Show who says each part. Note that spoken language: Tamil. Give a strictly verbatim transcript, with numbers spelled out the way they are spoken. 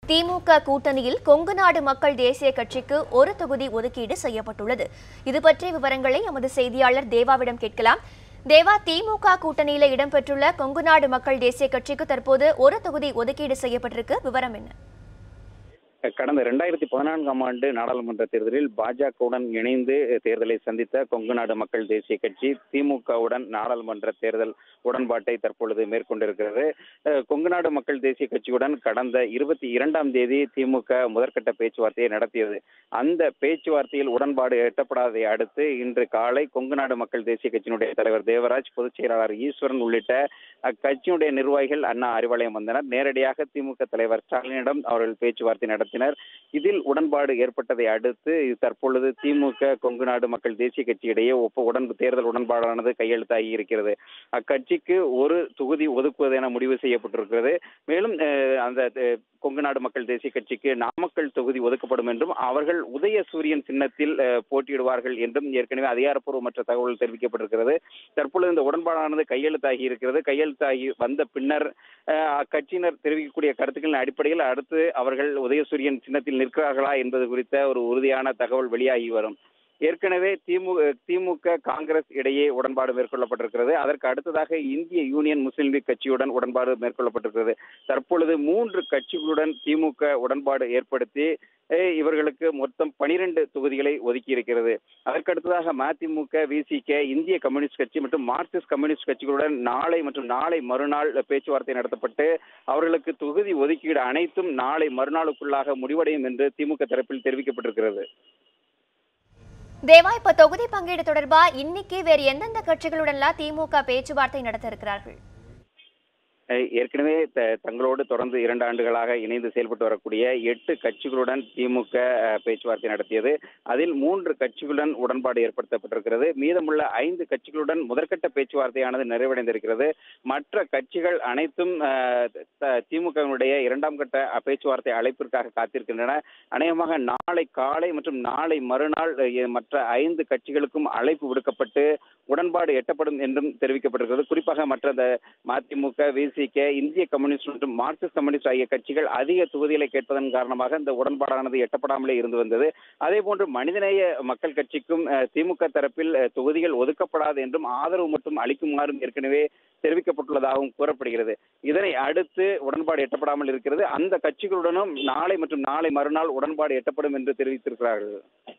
Speaker 1: திமுக கூட்டணியில் கொங்கு நாடு மக்கள் தேசிய கட்சிக்கு ஒரு தொகுதி ஒதுக்கீடு செய்யப்பட்டுள்ளது. இது பற்றிய விவரங்களை எமது செய்தியாளர் தேவாவிடம் கேட்கலாம். தேவா, திமுக கூட்டணியில் இடம்பெற்றுள்ள கொங்கு நாடு மக்கள் தேசிய கட்சிக்கு தற்போது ஒரு தொகுதி ஒதுக்கீடு செய்யப்பட்டிருக்கு. விவரம் என்ன?
Speaker 2: கடந்த இரண்டாயிரத்தி பதினான்காம் ஆண்டு நாடாளுமன்ற தேர்தலில் பாஜகவுடன் இணைந்து தேர்தலை சந்தித்த கொங்கு நாடு மக்கள் தேசிய கட்சி திமுகவுடன் நாடாளுமன்ற தேர்தல் உடன்பாட்டை தற்பொழுது மேற்கொண்டிருக்கிறது. கொங்கு நாடு மக்கள் தேசிய கட்சியுடன் கடந்த இருபத்தி இரண்டாம் தேதி திமுக முதற்கட்ட பேச்சுவார்த்தையை நடத்தியது. அந்த பேச்சுவார்த்தையில் உடன்பாடு எட்டப்படாததை அடுத்து இன்று காலை கொங்கு நாடு மக்கள் தேசிய கட்சியினுடைய தலைவர் தேவராஜ், பொதுச் செயலாளர் ஈஸ்வரன் உள்ளிட்ட அக்கட்சியினுடைய நிர்வாகிகள் அண்ணா அறிவாலயம் வந்தனர். நேரடியாக திமுக தலைவர் ஸ்டாலினிடம் அவர்கள் பேச்சுவார்த்தை நடத்தினர். இதில் உடன்பாடு ஏற்பட்டதை அடுத்து தற்பொழுது திமுக கொங்கு நாடு மக்கள் தேசிய கட்சியிடையே ஒப்ப உடன் தேர்தல் உடன்பாடானது கையெழுத்தாகி இருக்கிறது. அக்கட்சிக்கு ஒரு தொகுதி ஒதுக்குவது என முடிவு செய்யப்பட்டிருக்கிறது. மேலும் அந்த கொங்கு நாடு மக்கள் தேசிய கட்சிக்கு நாமக்கல் தொகுதி ஒதுக்கப்படும் என்றும் அவர்கள் உதயசூரியன் சின்னத்தில் போட்டியிடுவார்கள் என்றும் ஏற்கனவே அதிகாரப்பூர்வமற்ற தகவல் தெரிவிக்கப்பட்டிருக்கிறது. தற்பொழுது இந்த உடன்பாடானது கையெழுத்தாகி இருக்கிறது. கையெழுத்தாகி வந்த பின்னர் அக்கட்சியினர் தெரிவிக்கக்கூடிய கருத்துக்களின் அடிப்படையில் அடுத்து அவர்கள் உதயசூரியன் சின்னத்தில் நிற்கிறார்களா என்பது குறித்த ஒரு உறுதியான தகவல் வெளியாகி வரும். ஏற்கனவே திமுக திமுக காங்கிரஸ் இடையே உடன்பாடு மேற்கொள்ளப்பட்டிருக்கிறது. அதற்கு அடுத்ததாக இந்திய யூனியன் முஸ்லீம் லீக் கட்சியுடன் உடன்பாடு மேற்கொள்ளப்பட்டிருக்கிறது. தற்பொழுது மூன்று கட்சிகளுடன் திமுக உடன்பாடு ஏற்படுத்தி இவர்களுக்கு மொத்தம் பனிரெண்டு தொகுதிகளை ஒதுக்கி இருக்கிறது. அதற்கடுத்ததாக மதிமுக, விசிக, இந்திய கம்யூனிஸ்ட் கட்சி மற்றும் மார்க்சிஸ்ட் கம்யூனிஸ்ட் கட்சிகளுடன் நாளை மற்றும் நாளை மறுநாள் பேச்சுவார்த்தை நடத்தப்பட்டு அவர்களுக்கு தொகுதி ஒதுக்கீடு அனைத்தும் நாளை மறுநாளுக்குள்ளாக முடிவடையும் என்று திமுக தரப்பில் தெரிவிக்கப்பட்டிருக்கிறது.
Speaker 1: தேவா, இப்ப தொகுதி பங்கீடு தொடர்பா இன்னைக்கு வேறு எந்தெந்த கட்சிகளுடன் திமுக பேச்சுவார்த்தை நடத்த இருக்கிறார்கள்?
Speaker 2: ஏற்கனவே தங்களோடு தொடர்ந்து இரண்டு ஆண்டுகளாக இணைந்து செயல்பட்டு வரக்கூடிய எட்டு கட்சிகளுடன் திமுக பேச்சுவார்த்தை நடத்தியது. அதில் மூன்று கட்சிகளுடன் உடன்பாடு ஏற்படுத்தப்பட்டிருக்கிறது. மீதமுள்ள ஐந்து கட்சிகளுடன் முதற்கட்ட பேச்சுவார்த்தையானது நிறைவடைந்திருக்கிறது. மற்ற கட்சிகள் அனைத்தும் திமுகவினுடைய இரண்டாம் கட்ட பேச்சுவார்த்தை அழைப்பிற்காக காத்திருக்கின்றன. அநேகமாக நாளை காலை மற்றும் நாளை மறுநாள் மற்ற ஐந்து கட்சிகளுக்கும் அழைப்பு விடுக்கப்பட்டு உடன்பாடு எட்டப்படும் என்றும் தெரிவிக்கப்பட்டிருக்கிறது. குறிப்பாக மற்ற மதிமுக, விசிக, இந்திய கம்யூனிஸ்ட் மற்றும் மார்க்சிஸ்ட் கம்யூனிஸ்ட் ஆகிய கட்சிகள் அதிக தொகுதிகளை கேட்பதன் காரணமாக இந்த உடன்பாடானது எட்டப்படாமலே இருந்து வந்தது. அதே போன்று மனிதநேய மக்கள் கட்சிக்கும் திமுக தரப்பில் தொகுதிகள் ஒதுக்கப்படாது என்றும் ஆதரவு மட்டும் அளிக்குமாறும் ஏற்கனவே தெரிவிக்கப்பட்டுள்ளதாகவும் கூறப்படுகிறது. இதனை அடுத்து உடன்பாடு எட்டப்படாமல் இருக்கிறது. அந்த கட்சிகளுடனும் நாளை மற்றும் நாளை மறுநாள் உடன்பாடு எட்டப்படும் என்று தெரிவித்திருக்கிறார்கள்.